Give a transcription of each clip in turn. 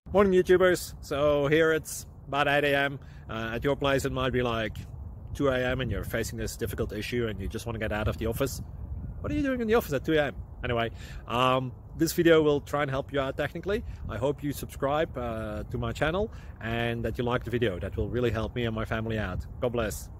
Morning YouTubers. So here it's about 8 a.m. At your place it might be like 2 a.m. and you're facing this difficult issue and you just want to get out of the office. What are you doing in the office at 2 a.m.? Anyway, this video will try and help you out technically. I hope you subscribe to my channel and that you like the video. That will really help me and my family out. God bless.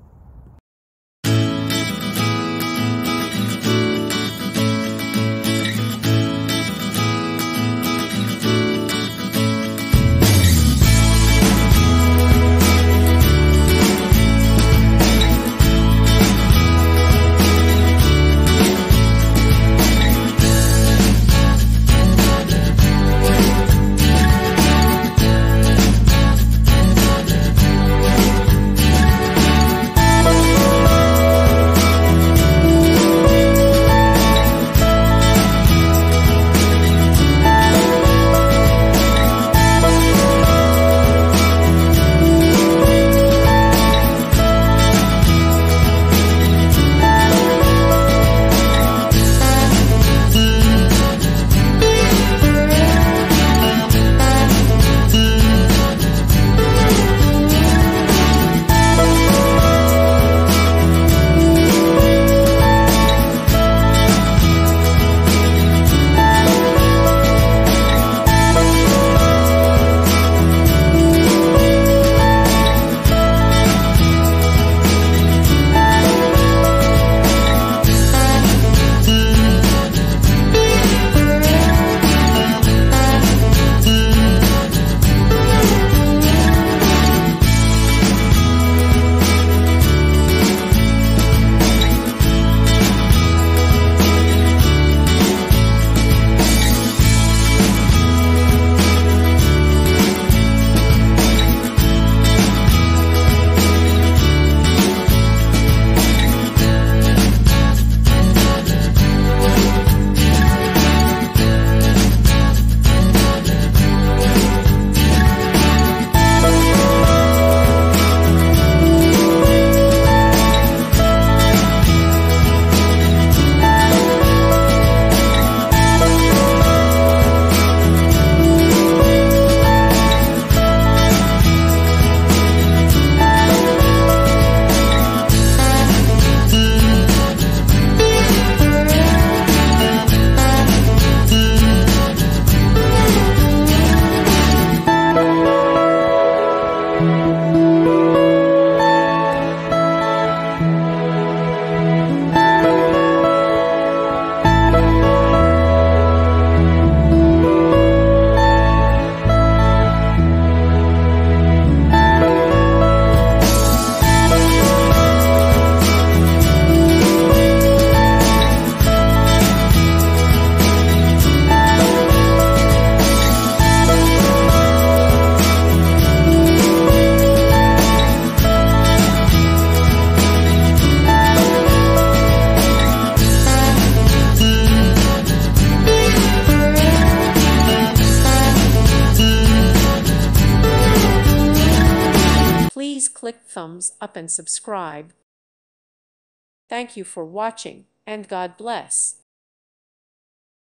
Please click thumbs up and subscribe. Thank you for watching, and God bless.